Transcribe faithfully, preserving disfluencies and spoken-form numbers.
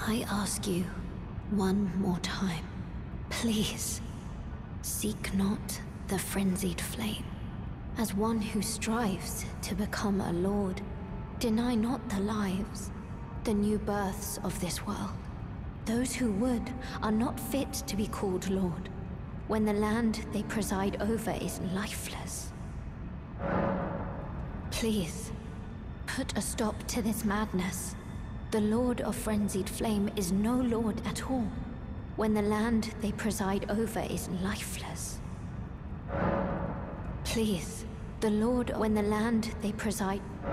I ask you one more time, please, seek not the frenzied flame. As one who strives to become a lord, deny not the lives, the new births of this world. Those who would are not fit to be called lord, when the land they preside over is lifeless. Please, put a stop to this madness. The Lord of Frenzied Flame is no lord at all, when the land they preside over is lifeless. Please, the Lord, when the land they preside...